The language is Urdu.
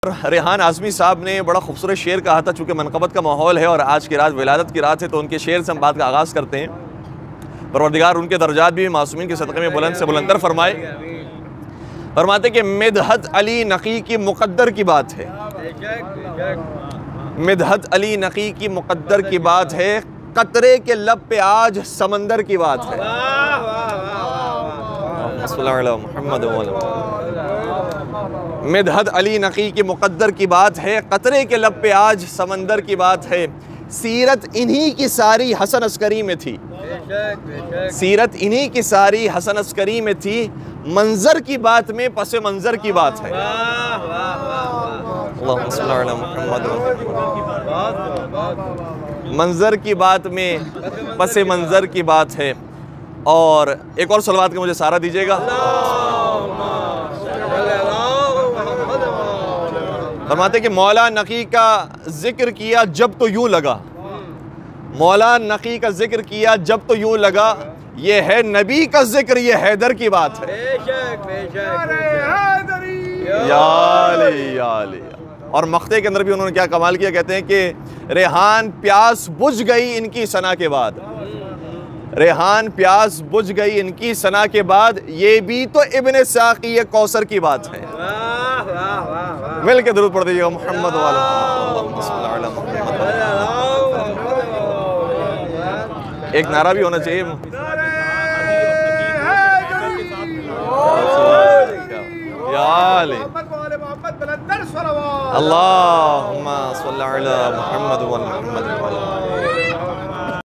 ریحان اعظمی صاحب نے بڑا خوبصورت شعر کہا تھا، چونکہ منقبت کا ماحول ہے اور آج کی رات ولادت کی رات ہے، تو ان کے شعر سے ہم بات کا آغاز کرتے ہیں۔ پروردگار ان کے درجات بھی معصومین کے صدقے میں بلند سے بلندتر فرمائے۔ فرماتے کہ مدحت علی نقی کی مقدر کی بات ہے، مدحت علی نقی کی مقدر کی بات ہے، قطرے کے لب پہ آج سمندر کی بات ہے۔ صلی اللہ علیہ محمد مدحت علی نقی کی مقدر کی بات ہے، قطرے کے لب پہ آج سمندر کی بات ہے۔ سیرت انہی کی ساری حسن عسکری میں تھی، سیرت انہی کی ساری حسن عسکری میں تھی، منظر کی بات میں پس منظر کی بات ہے۔ اللہم صلی اللہ علیہ محمد منظر کی بات میں پس منظر کی بات ہے۔ اور ایک اور صلوات کا مجھے سہارا دیجیے گا۔ فرماتے کہ مولا نقی کا ذکر کیا جب تو یوں لگا، مولا نقی کا ذکر کیا جب تو یوں لگا، یہ ہے نبی کا ذکر، یہ حیدر کی بات ہے۔ یا علی یا علی۔ اور مقطع کے اندر بھی انہوں نے کیا کمال کیا، کہتے ہیں کہ ریحان پیاس بجھ گئی ان کی ثنا کے بعد، ریحان پیاس بجھ گئی ان کی ثنا کے بعد، یہ بھی تو ابن ساقی کوثر کی بات ہے۔ مل کے درود پڑھ دیجیے گا محمد والا اللہم صلی اللہ علیہ محمد۔ ایک نعرہ بھی ہونا چاہیے۔ یا علی اللہم صلی اللہ علیہ محمد والا محمد۔